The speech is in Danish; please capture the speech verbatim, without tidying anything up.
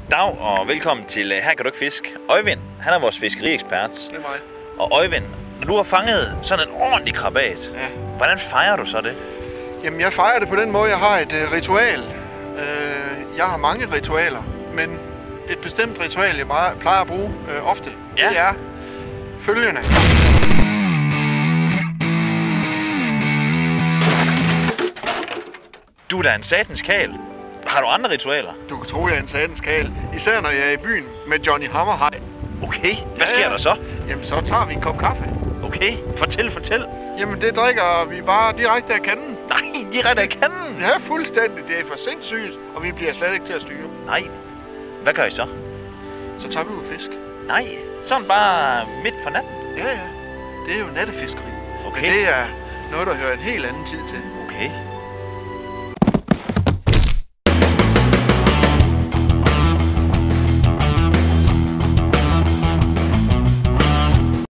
Dag og velkommen til Her kan du ikke fisk. Øjvind, han er vores fiskeriekspert. Det er mig. Og Øjvind, når du har fanget sådan en ordentlig krabat, Ja. hvordan fejrer du så det? Jamen, jeg fejrer det på den måde, jeg har et uh, ritual. Uh, jeg har mange ritualer, men et bestemt ritual, jeg bare plejer at bruge uh, ofte, Ja. det er følgende. Du er da en satans kal. Har du andre ritualer? Du kan tro, jeg er en satans kal, især når jeg er i byen med Johnny Hammerhaj. Okay, hvad Ja, sker ja. der så? Jamen, så tager vi en kop kaffe. Okay, fortæl, fortæl. Jamen, det drikker vi bare direkte af kanden. Nej, direkte af kanden. Ja, fuldstændig. Det er for sindssygt, og vi bliver slet ikke til at styre. Nej, hvad gør I så? Så tager vi ud fisk. Nej, sådan bare midt på natten. Ja, ja. Det er jo nattefiskeri. Okay. Men det er noget, der hører en helt anden tid til. Okay.